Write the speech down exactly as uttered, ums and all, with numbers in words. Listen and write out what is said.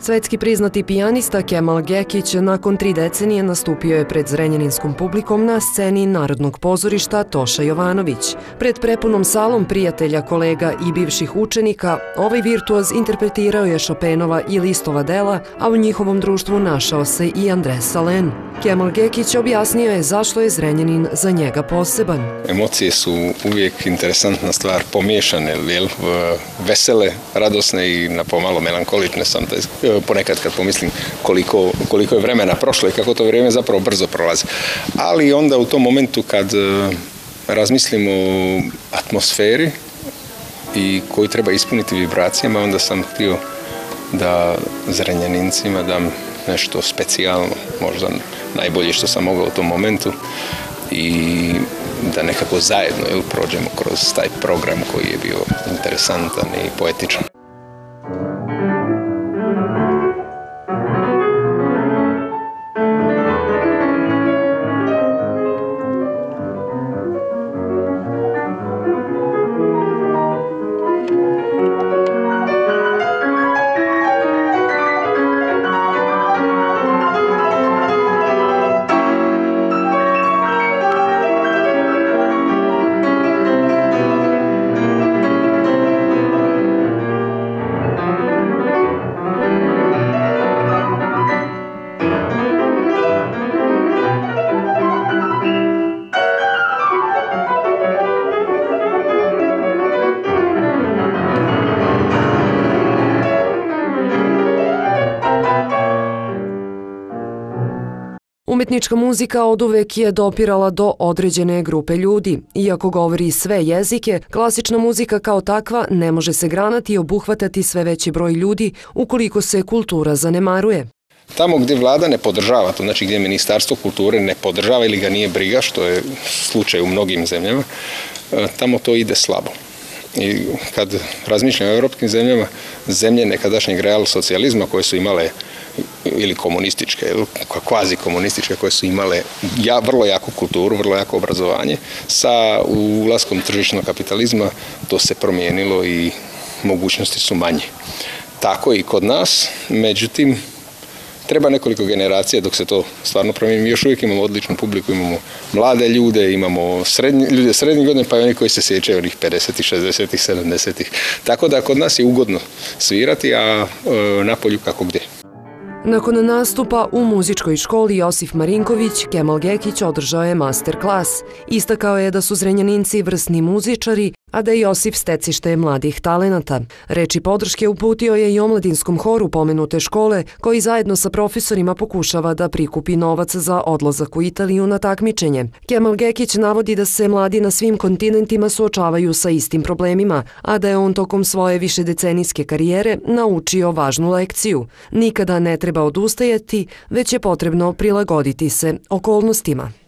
Svetski priznati pijanista Kemal Gekić nakon tri decenije nastupio je pred zrenjaninskom publikom na sceni Narodnog pozorišta Toša Jovanović. Pred prepunom salom prijatelja, kolega i bivših učenika, ovaj virtuoz interpretirao je Chopinova i Listova dela, a u njihovom društvu našao se i Andres Salen. Kemal Gekić objasnio je zašto je Zrenjanin za njega poseban. Emocije su uvijek interesantna stvar, pomiješane, vesele, radosne i na pomalo melankolične sam ponekad kad pomislim koliko, koliko je vremena prošlo i kako to vrijeme zapravo brzo prolazi. Ali onda u tom momentu kad razmislimo o atmosferi i koju treba ispuniti vibracijama, onda sam htio da Zrenjanincima dam nešto specijalno, možda najbolje što sam mogao u tom momentu i da nekako zajedno jel, prođemo kroz taj program koji je bio interesantan i poetičan. Umetnička muzika oduvek je dopirala do određene grupe ljudi. Iako govori sve jezike, klasična muzika kao takva ne može se granati i obuhvatati sve veći broj ljudi ukoliko se kultura zanemaruje. Tamo gdje vlada ne podržava, to znači gdje Ministarstvo kulture ne podržava ili ga nije briga, što je slučaj u mnogim zemljama, tamo to ide slabo. I kad razmišljam o europskim zemljama, zemlje nekadašnjeg real socijalizma koje su imale ili komunističke, ili kvazi komunističke koje su imale ja, vrlo jaku kulturu, vrlo jako obrazovanje, sa ulaskom tržišnog kapitalizma to se promijenilo i mogućnosti su manje. Tako i kod nas, međutim, treba nekoliko generacija dok se to stvarno promijeni. Mi još uvijek imamo odličnu publiku, imamo mlade ljude, imamo srednji, ljude srednjih godina, pa i oni koji se sjećaju onih pedesetih, šezdesetih, sedamdesetih. Tako da kod nas je ugodno svirati, a e, napolju kako gdje. Nakon nastupa u muzičkoj školi Josif Marinković, Kemal Gekić održao je master klas. Istakao je da su Zrenjaninci vrsni muzičari, a da je Josif stecište mladih talenata. Reči podrške uputio je i omladinskom horu pomenute škole, koji zajedno sa profesorima pokušava da prikupi novac za odlazak u Italiju na takmičenje. Kemal Gekić navodi da se mladi na svim kontinentima suočavaju sa istim problemima, a da je on tokom svoje višedecenijske karijere naučio važnu lekciju. Nikada ne treba odustajati, već je potrebno prilagoditi se okolnostima.